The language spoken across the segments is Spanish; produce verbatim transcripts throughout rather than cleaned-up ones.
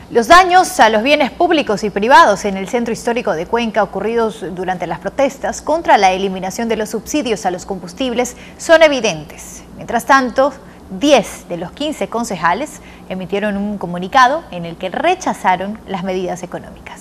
Los daños a los bienes públicos y privados en el centro histórico de Cuenca ocurridos durante las protestas contra la eliminación de los subsidios a los combustibles son evidentes. Mientras tanto, diez de los quince concejales emitieron un comunicado en el que rechazaron las medidas económicas.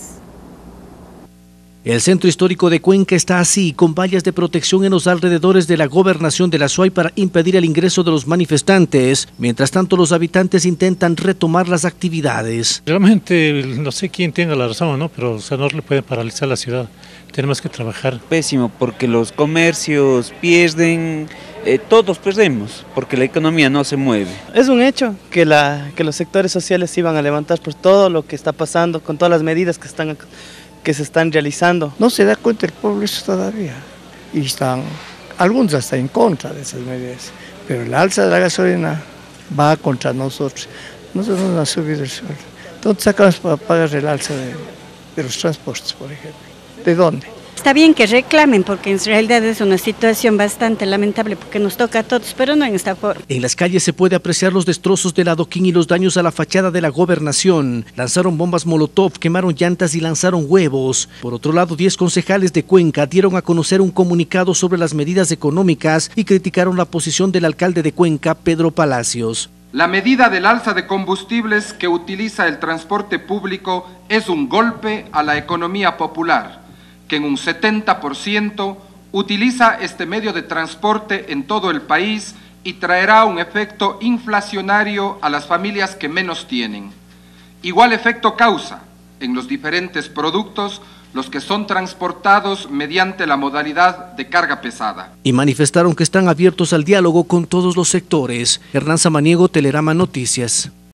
El centro histórico de Cuenca está así, con vallas de protección en los alrededores de la gobernación de la S U A Y para impedir el ingreso de los manifestantes. Mientras tanto, los habitantes intentan retomar las actividades. Realmente, no sé quién tenga la razón, ¿no? Pero o sea, no le puede paralizar la ciudad. Tenemos que trabajar. Pésimo, porque los comercios pierden, eh, todos perdemos, porque la economía no se mueve. Es un hecho que, la, que los sectores sociales se iban a levantar por todo lo que está pasando, con todas las medidas que están que se están realizando. No se da cuenta el pueblo eso todavía, y están, algunos hasta en contra de esas medidas, pero el alza de la gasolina va contra nosotros. Nosotros nos han subido el sueldo. ¿Dónde sacamos para pagar el alza de, de los transportes, por ejemplo? ¿De dónde? Está bien que reclamen, porque en realidad es una situación bastante lamentable, porque nos toca a todos, pero no en esta forma. En las calles se puede apreciar los destrozos del adoquín y los daños a la fachada de la gobernación. Lanzaron bombas molotov, quemaron llantas y lanzaron huevos. Por otro lado, diez concejales de Cuenca dieron a conocer un comunicado sobre las medidas económicas y criticaron la posición del alcalde de Cuenca, Pedro Palacios. La medida del alza de combustibles que utiliza el transporte público es un golpe a la economía popular, que en un setenta por ciento utiliza este medio de transporte en todo el país y traerá un efecto inflacionario a las familias que menos tienen. Igual efecto causa en los diferentes productos los que son transportados mediante la modalidad de carga pesada. Y manifestaron que están abiertos al diálogo con todos los sectores. Hernán Samaniego, Telerama Noticias.